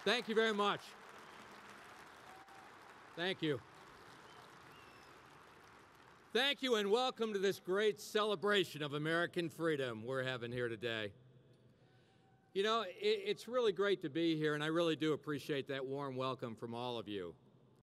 Thank you very much. Thank you. Thank you, and welcome to this great celebration of American freedom we're having here today. You know, it's really great to be here, and I really do appreciate that warm welcome from all of you.